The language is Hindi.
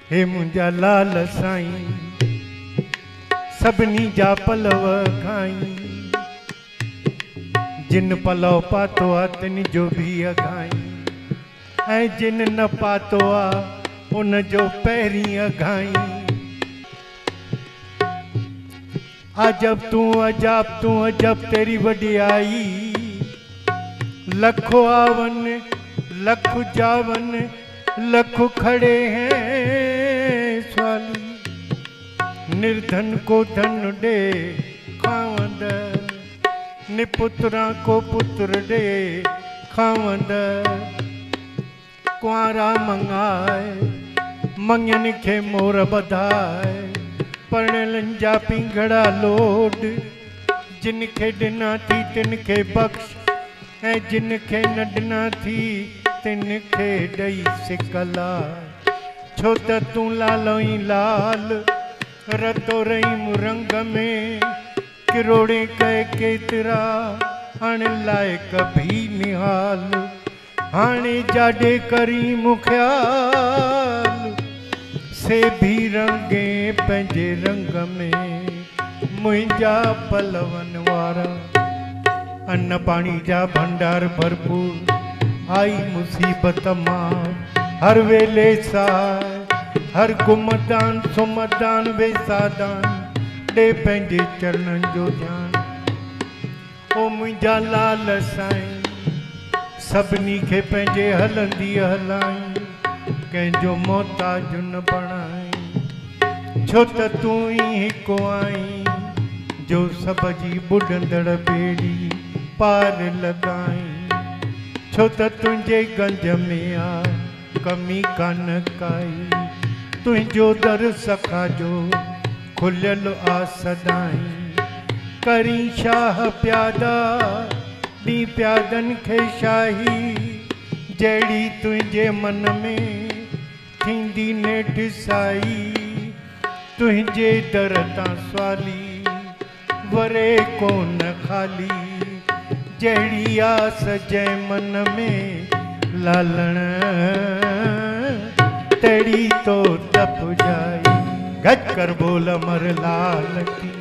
हे मुंहिंजा लाल साईं सभिनी जा पलव खाई जिन पलव पातो आ तिन जो भी अघाई ऐं जिन न पातो आ उन जो पहिरीं अघाई अजब तू अजब तेरी वडियाई लखो आवन लख जावन लख खड़े हैं स्वाली निर्धन को धन दे खावंद निपुत्रा को पुत्र दे खावंद कुआरा मंगाए मंगन के मोर बधाए परणलन जा पिंगड़ा लोड जिनखे ॾिना थी तिनखे बख्श ऐं जिनखे न ॾिना थी तिनखे ॾेई सिकला छो त तूं लालो ई लाल रतो रही रंग में किरोड़े कए केतिरा हाणे लाइक भी निहाल हाणे जाॾे करी मुख्याल से भी रंगे पंहिंजे रंग में मुंहिंजा पलवन वारा अन्न पाणी जा भंडार भरपूर आई मुसीबत मां हर वेले साए हर गुमदान सुमदान वेसादान ॾे पंहिंजे चरणनि जो ध्यान ओ मुंहिंजा लाल साईं सभिनी खे पंहिंजे हलंदी हलाई कंहिंजो मोहताज न बणाई छो त तूं ई हिकु आई जो सभ जी बुॾंदड़ ॿेड़ी पार लॻाई छो त तुंहिंजे गंज में आ कमी कान काई तुंहिंजो दर सखा जो खुलियल आ सदाई करी शाह प्यादा ॾी प्यादनि खे शाही जहिड़ी तुंहिंजे मन में थींदी नेठ साई तुंहिंजे दर तां स्वाली वरे कोन खाली जहिड़ी आस जंहिं मन में लालण तड़ी तो तप जाई गज कर बोल अमर लाल की